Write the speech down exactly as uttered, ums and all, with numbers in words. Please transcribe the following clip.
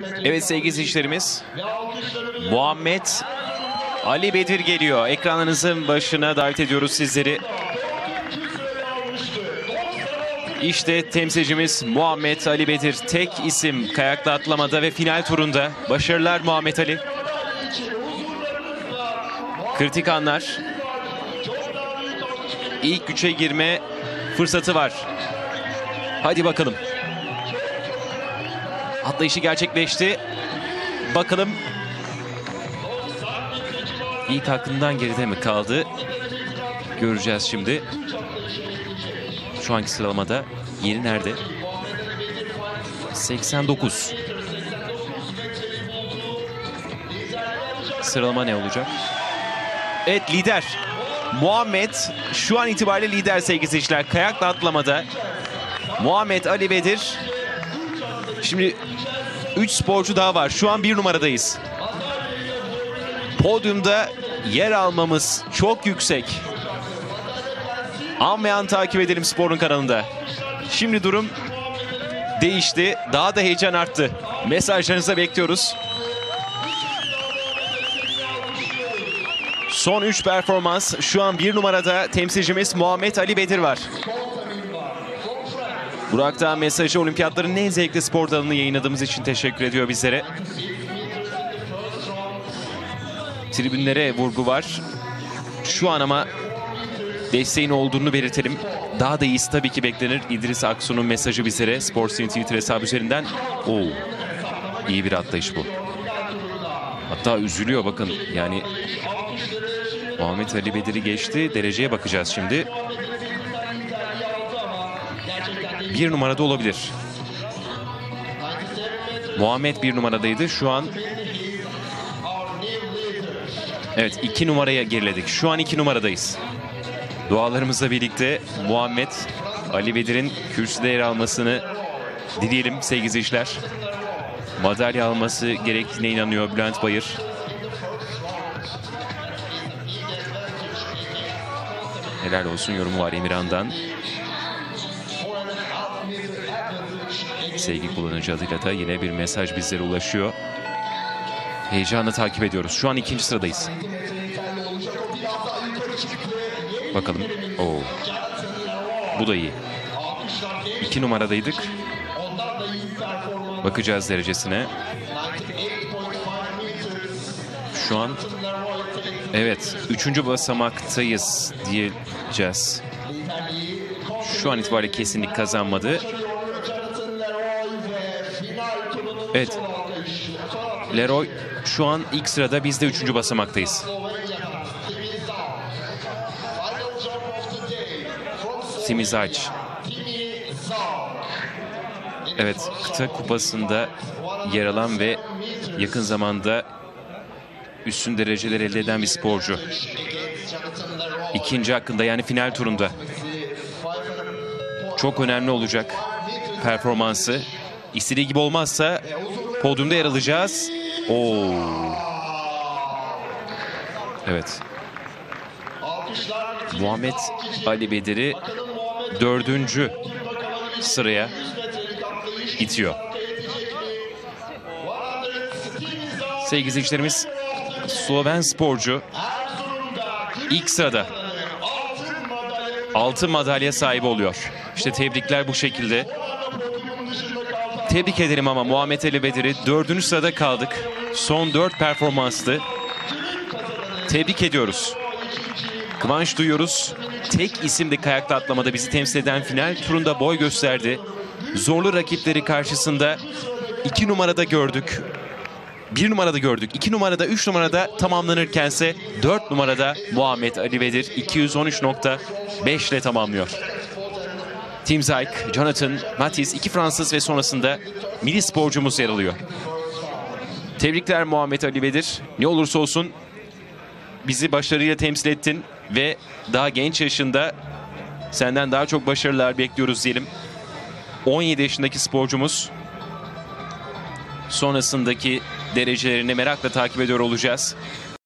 Evet sevgili izleyicilerimiz, Muhammed Ali Bedir geliyor. Ekranınızın başına davet ediyoruz sizleri. İşte temsilcimiz Muhammed Ali Bedir. Tek isim kayakla atlamada ve final turunda. Başarılar Muhammed Ali. Kritik anlar. İlk üçe girme fırsatı var. Hadi bakalım. Atlayışı gerçekleşti. Bakalım. İlk hakkından geride mi kaldı? Göreceğiz şimdi. Şu anki sıralamada yeri nerede? seksen dokuz. Sıralama ne olacak? Evet, lider. Muhammed şu an itibariyle lider sevgili seyirciler. Kayakla atlamada Muhammed Ali Bedir. Şimdi üç sporcu daha var. Şu an bir numaradayız. Podyumda yer almamız çok yüksek. An ve an takip edelim Spor'un kanalında. Şimdi durum değişti. Daha da heyecan arttı. Mesajlarınızı bekliyoruz. Son üç performans. Şu an bir numarada temsilcimiz Muhammed Ali Bedir var. Burak Dağ mesajı, olimpiyatların en zevkli spor dalını yayınladığımız için teşekkür ediyor bizlere. Tribünlere vurgu var. Şu an ama desteğin olduğunu belirtelim. Daha da iyisi tabii ki beklenir. İdris Aksu'nun mesajı bizlere Sports Twitter hesabı üzerinden. Oo, iyi bir atlayış bu. Hatta üzülüyor bakın. Yani Muhammed Ali Bedir'i geçti. Dereceye bakacağız şimdi. Bir numarada olabilir. Muhammed bir numaradaydı. Şu an evet, iki numaraya geriledik. Şu an iki numaradayız. Dualarımızla birlikte Muhammed Ali Bedir'in kürsüde yer almasını dileyelim sevgili izleyiciler. Madalya alması gerektiğine inanıyor Bülent Bayır. Helal olsun yorumu var Emirhan'dan. Sevgi kullanıcı adıyla da yine bir mesaj bizlere ulaşıyor. Heyecanla takip ediyoruz. Şu an ikinci sıradayız. Bakalım. Oo. Bu da iyi. İki numaradaydık. Bakacağız derecesine. Şu an evet, üçüncü basamaktayız diyeceğiz. Şu an itibariyle kesinlik kazanmadı. Evet. Leroy şu an ilk sırada, biz de üçüncü basamaktayız. Simizac. Evet, kıta kupasında yer alan ve yakın zamanda üstün dereceler elde eden bir sporcu. İkinci hakkında, yani final turunda. Çok önemli olacak performansı. İstediği gibi olmazsa podyumda yer alacağız. Oo. Evet. Muhammed Ali Bedir'i dördüncü sıraya itiyor. Sevgili izleyicilerimiz, Sloven sporcu ilk sırada altın madalya sahibi oluyor. İşte tebrikler bu şekilde. Tebrik ederim ama Muhammed Ali Bedir'i, dördüncü sırada kaldık. Son dört performanslı. Tebrik ediyoruz. Kıvanç duyuyoruz. Tek isimli kayakla atlamada bizi temsil eden final turunda boy gösterdi. Zorlu rakipleri karşısında iki numarada gördük. Bir numarada gördük. iki numarada, üç numarada tamamlanırkense dört numarada Muhammed Ali Bedir iki yüz on üç nokta beş ile tamamlıyor. Tim Zayk, Jonathan, Matisse, iki Fransız ve sonrasında milli sporcumuz yer alıyor. Tebrikler Muhammed Ali Bedir. Ne olursa olsun bizi başarıyla temsil ettin ve daha genç yaşında senden daha çok başarılar bekliyoruz diyelim. on yedi yaşındaki sporcumuz. Sonrasındaki derecelerini merakla takip ediyor olacağız.